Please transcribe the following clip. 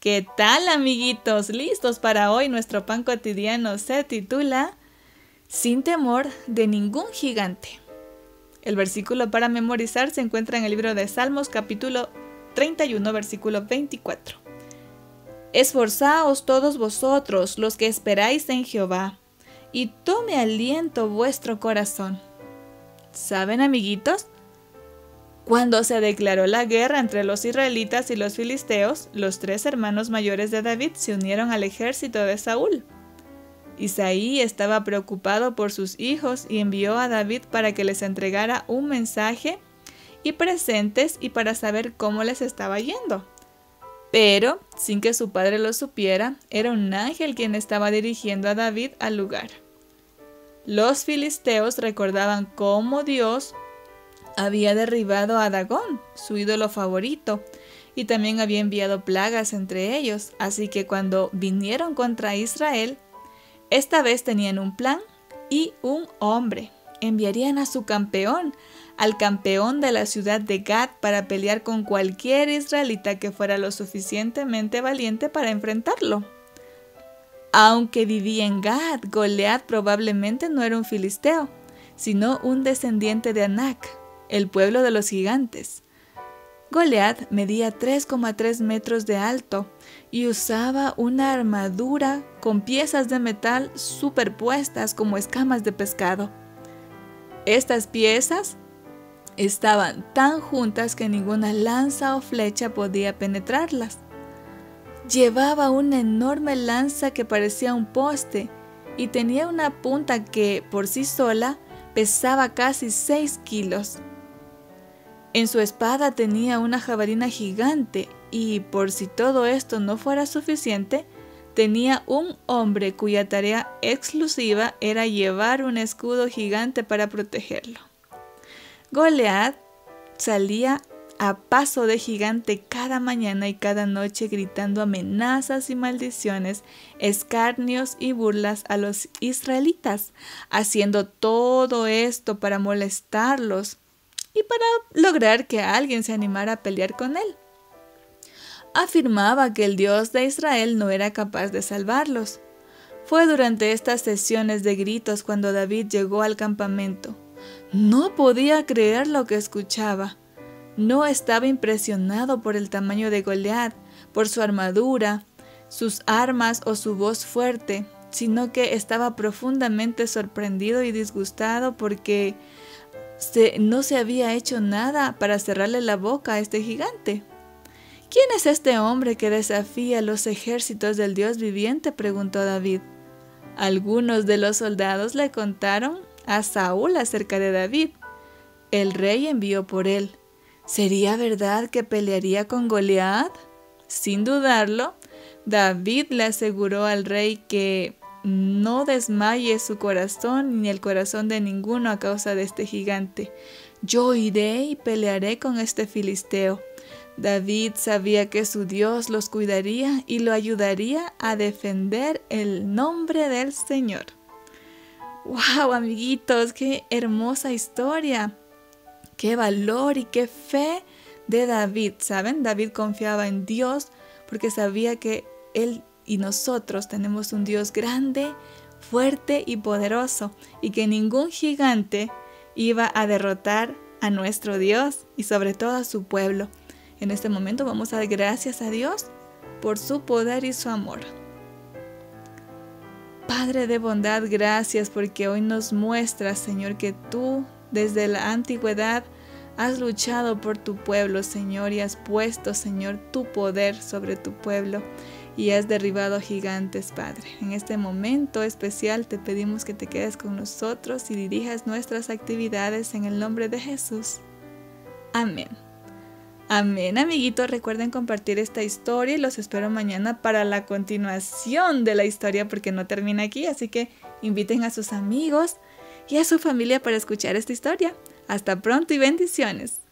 ¿Qué tal, amiguitos? ¿Listos para hoy? Nuestro pan cotidiano se titula Sin temor de ningún gigante. El versículo para memorizar se encuentra en el libro de Salmos, capítulo 31, versículo 24. Esforzaos todos vosotros, los que esperáis en Jehová, y tome aliento vuestro corazón. ¿Saben, amiguitos? Cuando se declaró la guerra entre los israelitas y los filisteos, los 3 hermanos mayores de David se unieron al ejército de Saúl. Isaí estaba preocupado por sus hijos y envió a David para que les entregara un mensaje y presentes y para saber cómo les estaba yendo. Pero, sin que su padre lo supiera, era un ángel quien estaba dirigiendo a David al lugar. Los filisteos recordaban cómo Dios había derribado a Dagón, su ídolo favorito, y también había enviado plagas entre ellos, así que cuando vinieron contra Israel, esta vez tenían un plan y un hombre. Enviarían a su campeón, al campeón de la ciudad de Gat, para pelear con cualquier israelita que fuera lo suficientemente valiente para enfrentarlo. Aunque vivía en Gat, Goliat probablemente no era un filisteo, sino un descendiente de Anac, el pueblo de los gigantes. Goliat medía 3,3 metros de alto y usaba una armadura con piezas de metal superpuestas como escamas de pescado. Estas piezas estaban tan juntas que ninguna lanza o flecha podía penetrarlas. Llevaba una enorme lanza que parecía un poste y tenía una punta que, por sí sola, pesaba casi 6 kilos. En su espada tenía una jabalina gigante y, por si todo esto no fuera suficiente, tenía un hombre cuya tarea exclusiva era llevar un escudo gigante para protegerlo. Goliat salía a paso de gigante cada mañana y cada noche gritando amenazas y maldiciones, escarnios y burlas a los israelitas, haciendo todo esto para molestarlos y para lograr que alguien se animara a pelear con él. Afirmaba que el Dios de Israel no era capaz de salvarlos. Fue durante estas sesiones de gritos cuando David llegó al campamento. No podía creer lo que escuchaba. No estaba impresionado por el tamaño de Goliat, por su armadura, sus armas o su voz fuerte, sino que estaba profundamente sorprendido y disgustado porque no se había hecho nada para cerrarle la boca a este gigante. ¿Quién es este hombre que desafía los ejércitos del Dios viviente?, preguntó David. Algunos de los soldados le contaron a Saúl acerca de David. El rey envió por él. ¿Sería verdad que pelearía con Goliat? Sin dudarlo, David le aseguró al rey que no desmaye su corazón ni el corazón de ninguno a causa de este gigante. Yo iré y pelearé con este filisteo. David sabía que su Dios los cuidaría y lo ayudaría a defender el nombre del Señor. ¡Wow, amiguitos! ¡Qué hermosa historia! ¡Qué valor y qué fe de David! ¿Saben? David confiaba en Dios porque sabía que él y nosotros tenemos un Dios grande, fuerte y poderoso, y que ningún gigante iba a derrotar a nuestro Dios y sobre todo a su pueblo. En este momento vamos a dar gracias a Dios por su poder y su amor. Padre de bondad, gracias porque hoy nos muestras, Señor, que tú desde la antigüedad has luchado por tu pueblo, Señor, y has puesto, Señor, tu poder sobre tu pueblo y has derribado gigantes, Padre. En este momento especial te pedimos que te quedes con nosotros y dirijas nuestras actividades en el nombre de Jesús. Amén. Amén, amiguitos. Recuerden compartir esta historia y los espero mañana para la continuación de la historia porque no termina aquí, así que inviten a sus amigos y a su familia para escuchar esta historia. Hasta pronto y bendiciones.